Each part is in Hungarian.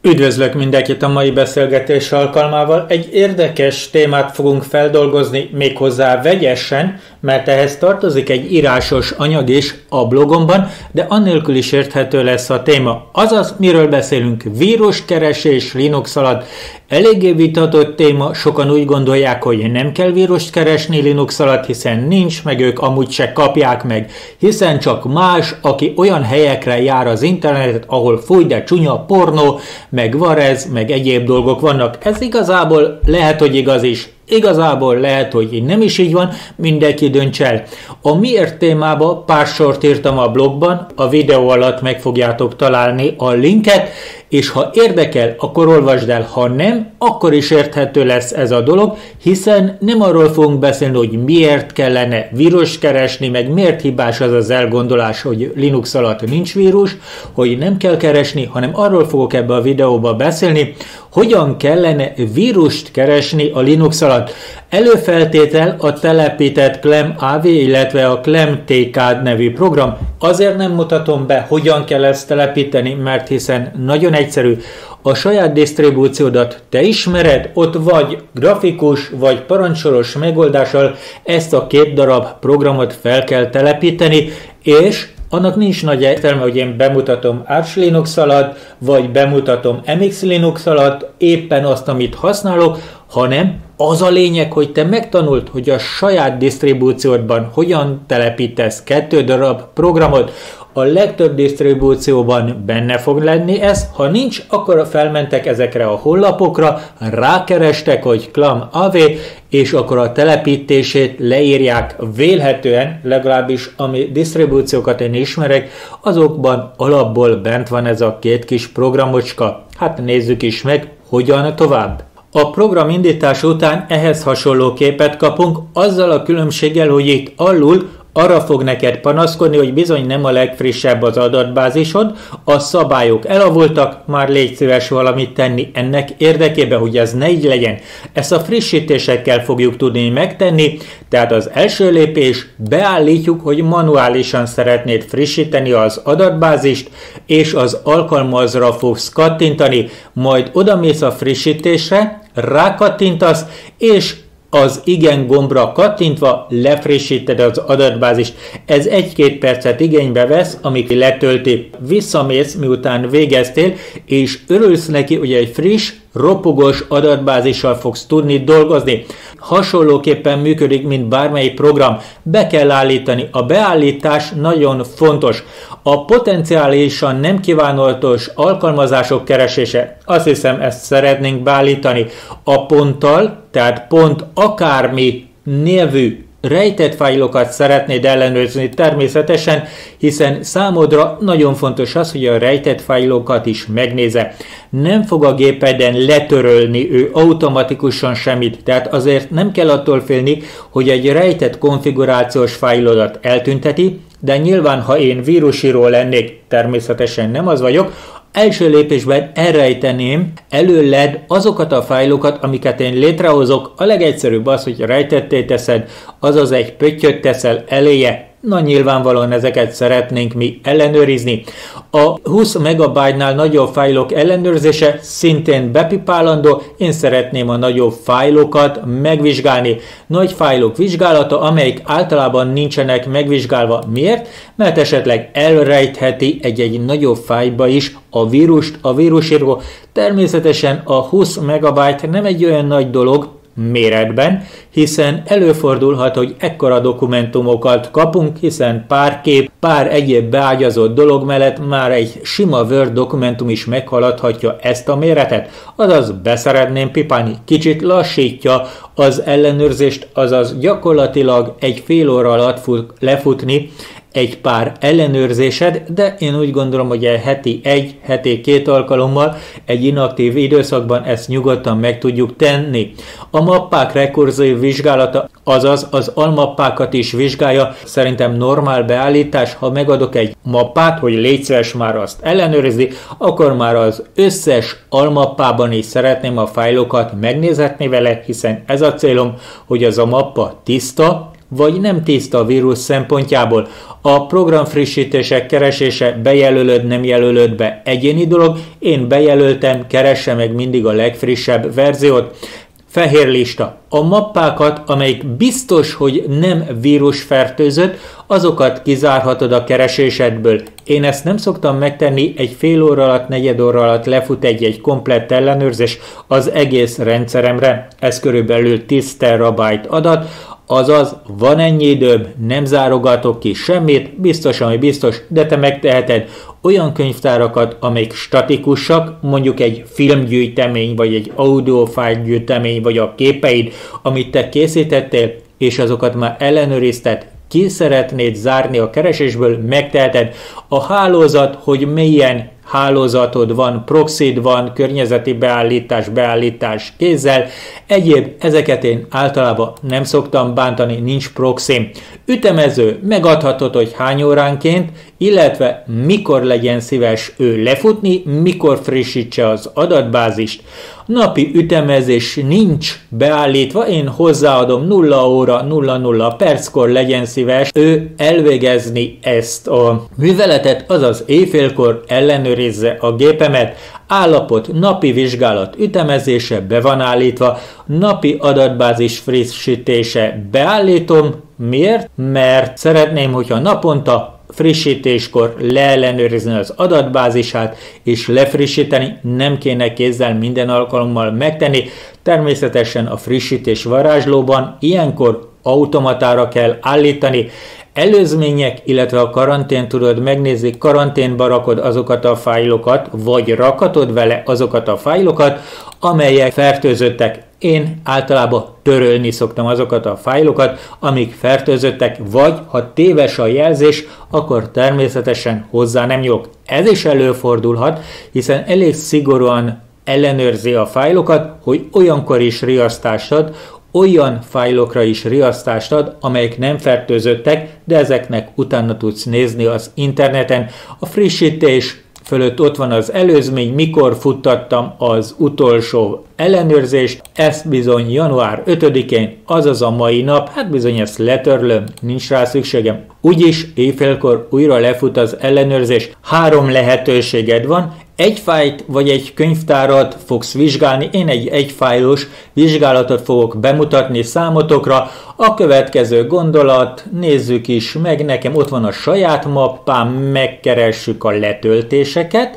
Üdvözlök mindenkit a mai beszélgetés alkalmával. Egy érdekes témát fogunk feldolgozni, méghozzá vegyesen, mert ehhez tartozik egy írásos anyag is a blogomban, de annélkül is érthető lesz a téma. Azaz, miről beszélünk? Víruskeresés Linux alatt. Eléggé vitatott téma, sokan úgy gondolják, hogy nem kell vírust keresni Linux alatt, hiszen nincs, meg ők amúgy se kapják meg, hiszen csak más, aki olyan helyekre jár az internetet, ahol fúj, de csúnya pornó, meg varez, meg egyéb dolgok vannak. Ez igazából lehet, hogy igaz is. Igazából lehet, hogy nem is így van, mindenki dönts el. A miért témába pár sort írtam a blogban, a videó alatt meg fogjátok találni a linket, és ha érdekel, akkor olvasd el, ha nem, akkor is érthető lesz ez a dolog, hiszen nem arról fogunk beszélni, hogy miért kellene vírust keresni, meg miért hibás az az elgondolás, hogy Linux alatt nincs vírus, hogy nem kell keresni, hanem arról fogok ebbe a videóba beszélni, hogyan kellene vírust keresni a Linux alatt. Előfeltétel a telepített ClamAV, illetve a ClamTK nevű program. Azért nem mutatom be, hogyan kell ezt telepíteni, mert hiszen nagyon egyszerű. A saját disztribúciódat te ismered, ott vagy grafikus, vagy parancsolos megoldással ezt a két darab programot fel kell telepíteni, és annak nincs nagy értelme, hogy én bemutatom Arch Linux alatt, vagy bemutatom MX Linux alatt éppen azt, amit használok, hanem az a lényeg, hogy te megtanuld, hogy a saját disztribúciódban hogyan telepítesz 2 darab programot. A legtöbb disztribúcióban benne fog lenni ez, ha nincs, akkor felmentek ezekre a honlapokra, rákerestek, hogy ClamAV, és akkor a telepítését leírják vélhetően, legalábbis ami disztribúciókat én ismerek, azokban alapból bent van ez a 2 kis programocska. Hát nézzük is meg, hogyan tovább. A program indítás után ehhez hasonló képet kapunk, azzal a különbséggel, hogy itt alul arra fog neked panaszkodni, hogy bizony nem a legfrissebb az adatbázisod, a szabályok elavultak, már légy szíves valamit tenni ennek érdekében, hogy ez ne így legyen. Ezt a frissítésekkel fogjuk tudni megtenni, tehát az első lépés, beállítjuk, hogy manuálisan szeretnéd frissíteni az adatbázist, és az alkalmazra fogsz kattintani, majd odamész a frissítésre, rákattintasz, és az igen gombra kattintva lefrissíted az adatbázist. Ez 1-2 percet igénybe vesz, amíg letölti. Visszamész, miután végeztél, és örülsz neki, hogy egy friss, ropogós adatbázissal fogsz tudni dolgozni. Hasonlóképpen működik, mint bármelyik program. Be kell állítani. A beállítás nagyon fontos. A potenciálisan nem kívánatos alkalmazások keresése. Azt hiszem, ezt szeretnénk beállítani. A ponttal, tehát pont akármi névű rejtett fájlokat szeretnéd ellenőrizni természetesen, hiszen számodra nagyon fontos az, hogy a rejtett fájlokat is megnézze. Nem fog a gépeden letörölni ő automatikusan semmit, tehát azért nem kell attól félni, hogy egy rejtett konfigurációs fájlodat eltünteti, de nyilván, ha én vírusíró lennék, természetesen nem az vagyok, első lépésben elrejteném előled azokat a fájlokat, amiket én létrehozok. A legegyszerűbb az, hogy rejtetté teszed, azaz egy pöttyöt teszel eléje. Na nyilvánvalóan ezeket szeretnénk mi ellenőrizni. A 20 MB-nál nagyobb fájlok ellenőrzése szintén bepipálandó, én szeretném a nagyobb fájlokat megvizsgálni. Nagy fájlok vizsgálata, amelyik általában nincsenek megvizsgálva. Miért? Mert esetleg elrejtheti egy nagyobb fájlba is a vírust, a vírusíró. Természetesen a 20 MB nem egy olyan nagy dolog méretben, hiszen előfordulhat, hogy ekkora dokumentumokat kapunk, hiszen pár kép, pár egyéb beágyazott dolog mellett már egy sima Word dokumentum is meghaladhatja ezt a méretet, azaz beszeretném pipálni, kicsit lassítja az ellenőrzést, azaz gyakorlatilag egy fél óra alatt fog lefutni egy pár ellenőrzésed, de én úgy gondolom, hogy heti 2 alkalommal egy inaktív időszakban ezt nyugodtan meg tudjuk tenni. A mappák rekurzív vizsgálata, azaz az almappákat is vizsgálja, szerintem normál beállítás, ha megadok egy mappát, hogy légy szíves már azt ellenőrizni, akkor már az összes almappában is szeretném a fájlokat megnézetni vele, hiszen ez a célom, hogy az a mappa tiszta, vagy nem tiszta a vírus szempontjából. A programfrissítések keresése bejelölöd, nem jelölöd be egyéni dolog, én bejelöltem, keresse meg mindig a legfrissebb verziót. Fehér lista. A mappákat, amelyik biztos, hogy nem vírusfertőzött, azokat kizárhatod a keresésedből. Én ezt nem szoktam megtenni, egy fél óra alatt, negyed óra alatt lefut egy komplett ellenőrzés az egész rendszeremre. Ez körülbelül 10 terabyte adat, azaz van ennyi időm, nem zárogatok ki semmit, biztos, ami biztos, de te megteheted olyan könyvtárakat, amelyik statikusak, mondjuk egy filmgyűjtemény, vagy egy audiofile gyűjtemény, vagy a képeid, amit te készítettél, és azokat már ellenőrizted, ki szeretnéd zárni a keresésből, megteheted. A hálózat, hogy milyen hálózatod van, proxid van, környezeti beállítás kézzel, egyéb, ezeket én általában nem szoktam bántani, nincs proxim. Ütemező, megadhatod, hogy hány óránként, illetve mikor legyen szíves ő lefutni, mikor frissítse az adatbázist. Napi ütemezés nincs beállítva, én hozzáadom 0 óra 00 perckor legyen szíves ő elvégezni ezt a műveletet, azaz éjfélkor ellenőrizze a gépemet, állapot, napi vizsgálat ütemezése be van állítva, napi adatbázis frissítése beállítom. Miért? Mert szeretném, hogyha naponta frissítéskor leellenőrizni az adatbázisát és lefrissíteni, nem kéne kézzel minden alkalommal megtenni. Természetesen a frissítés varázslóban ilyenkor automatára kell állítani. Előzmények, illetve a karantén tudod megnézni, karanténba rakod azokat a fájlokat, vagy rakatod vele azokat a fájlokat, amelyek fertőzöttek. Én általában törölni szoktam azokat a fájlokat, amik fertőzöttek, vagy ha téves a jelzés, akkor természetesen hozzá nem nyúlok. Ez is előfordulhat, hiszen elég szigorúan ellenőrzi a fájlokat, hogy olyankor is riasztást ad, olyan fájlokra is riasztást ad, amelyek nem fertőzöttek, de ezeknek utána tudsz nézni az interneten. A frissítés fölött ott van az előzmény, mikor futtattam az utolsó ellenőrzést, ezt bizony január 5-én, azaz a mai nap, hát bizony ezt letörlöm, nincs rá szükségem. Úgyis éjfélkor újra lefut az ellenőrzés. 3 lehetőséged van, egy fájlt vagy egy könyvtárat fogsz vizsgálni, én egy egyfájlos vizsgálatot fogok bemutatni számotokra. A következő gondolat, nézzük is meg, nekem ott van a saját mappám, megkeressük a letöltéseket,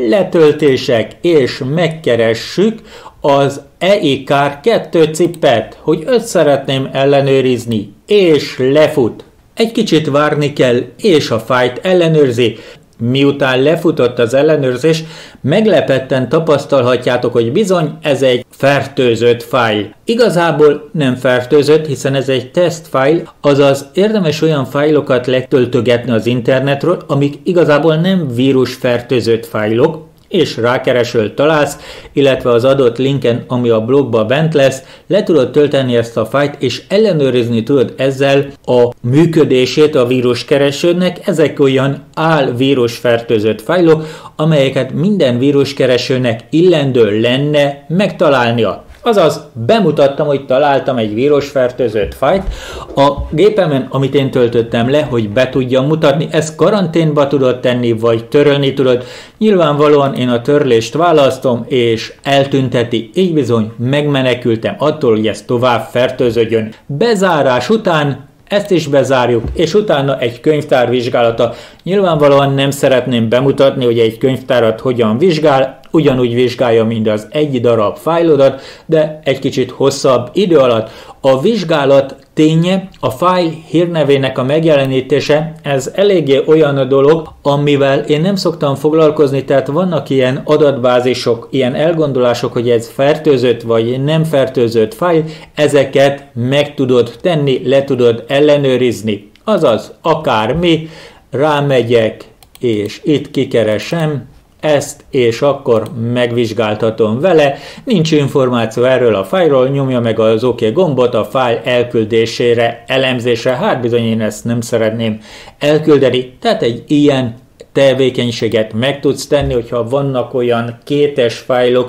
és megkeressük az EIKR 2 cippet, hogy őt szeretném ellenőrizni, és lefut. Egy kicsit várni kell, és a fájlt ellenőrzi. Miután lefutott az ellenőrzés, meglepetten tapasztalhatjátok, hogy bizony ez egy fertőzött fájl. Igazából nem fertőzött, hiszen ez egy tesztfájl, azaz érdemes olyan fájlokat letöltögetni az internetről, amik igazából nem vírusfertőzött fájlok, és rákeresőt találsz, illetve az adott linken, ami a blogban bent lesz, le tudod tölteni ezt a fájlt, és ellenőrizni tudod ezzel a működését a víruskeresőnek. Ezek olyan álvírusfertőzött fájlok, amelyeket minden víruskeresőnek illendő lenne megtalálnia. Azaz, bemutattam, hogy találtam egy vírusfertőzött fájlt a gépemen, amit én töltöttem le, hogy be tudjam mutatni. Ezt karanténba tudod tenni, vagy törölni tudod. Nyilvánvalóan én a törlést választom, és eltünteti. Így bizony megmenekültem attól, hogy ez tovább fertőződjön. Bezárás után ezt is bezárjuk, és utána egy könyvtár vizsgálata. Nyilvánvalóan nem szeretném bemutatni, hogy egy könyvtárat hogyan vizsgál, ugyanúgy vizsgálja, mint az egy darab fájlodat, de egy kicsit hosszabb idő alatt. A vizsgálat ténye, a fájl hírnevének a megjelenítése, ez eléggé olyan a dolog, amivel én nem szoktam foglalkozni, tehát vannak ilyen adatbázisok, ilyen elgondolások, hogy ez fertőzött vagy nem fertőzött fájl, ezeket meg tudod tenni, le tudod ellenőrizni. Azaz, akármi, rámegyek, és itt kikeresem ezt, és akkor megvizsgáltatom vele. Nincs információ erről a fájlról, nyomja meg az OK gombot a fájl elküldésére, elemzésre. Hát bizony én ezt nem szeretném elküldeni, tehát egy ilyen tevékenységet meg tudsz tenni, hogyha vannak olyan kétes fájlok,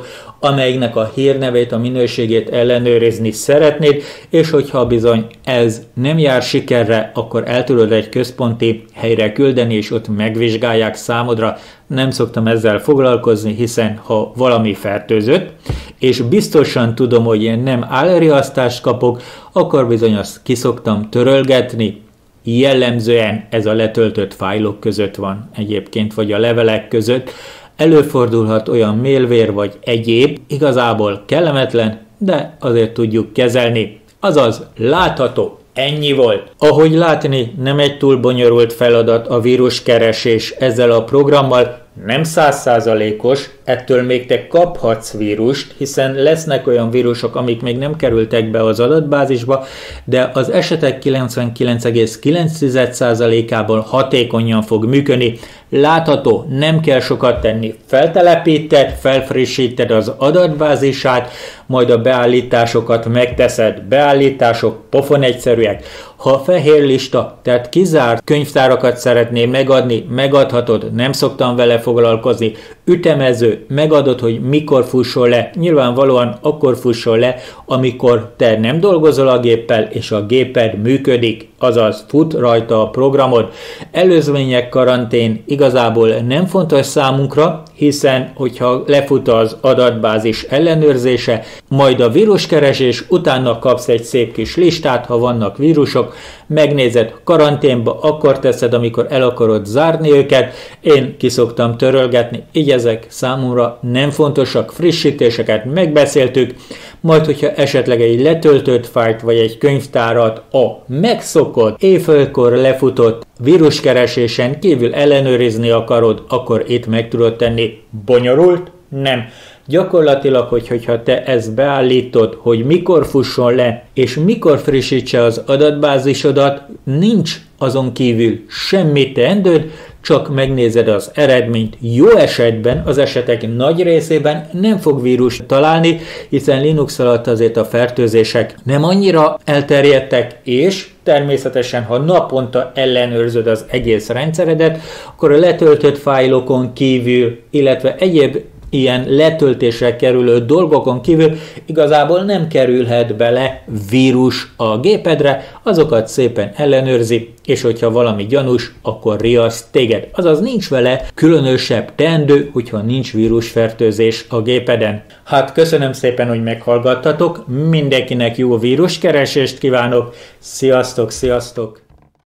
amelynek a hírnevét, a minőségét ellenőrizni szeretnéd, és hogyha bizony ez nem jár sikerre, akkor el tudod egy központi helyre küldeni, és ott megvizsgálják számodra. Nem szoktam ezzel foglalkozni, hiszen ha valami fertőzött, és biztosan tudom, hogy én nem állriasztást kapok, akkor bizony azt ki szoktam törölgetni. Jellemzően ez a letöltött fájlok között van egyébként, vagy a levelek között. Előfordulhat olyan mélvér vagy egyéb, igazából kellemetlen, de azért tudjuk kezelni. Azaz látható. Ennyi volt. Ahogy látni, nem egy túl bonyolult feladat a víruskeresés ezzel a programmal, nem 100%-os, ettől még te kaphatsz vírust, hiszen lesznek olyan vírusok, amik még nem kerültek be az adatbázisba, de az esetek 99,9%-ában hatékonyan fog működni. Látható, nem kell sokat tenni. Feltelepíted, felfrissíted az adatbázisát, majd a beállításokat megteszed. Beállítások pofon egyszerűek. Ha fehér lista, tehát kizárt könyvtárakat szeretném megadni, megadhatod, nem szoktam vele foglalkozni. Ütemező, megadod, hogy mikor fusson le. Nyilvánvalóan akkor fusson le, amikor te nem dolgozol a géppel, és a géped működik, azaz fut rajta a programod. Előzmények karantén igazából nem fontos számunkra, hiszen hogyha lefut az adatbázis ellenőrzése, majd a víruskeresés, utána kapsz egy szép kis listát, ha vannak vírusok, megnézed karanténba, akkor teszed, amikor el akarod zárni őket, én ki szoktam törölgetni, így ezek számomra nem fontosak, frissítéseket megbeszéltük, majd hogyha esetleg egy letöltött fájlt vagy egy könyvtárat a megszokott, éjfélkor lefutott víruskeresésen kívül ellenőrizni akarod, akkor itt meg tudod tenni. Bonyolult? Nem. Gyakorlatilag, hogyha te ezt beállítod, hogy mikor fusson le, és mikor frissítse az adatbázisodat, nincs azon kívül semmi teendőd, csak megnézed az eredményt. Jó esetben, az esetek nagy részében nem fog vírust találni, hiszen Linux alatt azért a fertőzések nem annyira elterjedtek, és természetesen, ha naponta ellenőrzöd az egész rendszeredet, akkor a letöltött fájlokon kívül, illetve egyéb ilyen letöltésre kerülő dolgokon kívül igazából nem kerülhet bele vírus a gépedre, azokat szépen ellenőrzi, és hogyha valami gyanús, akkor riaszt téged. Azaz nincs vele különösebb teendő, hogyha nincs vírusfertőzés a gépeden. Hát köszönöm szépen, hogy meghallgattatok, mindenkinek jó víruskeresést kívánok, sziasztok, sziasztok!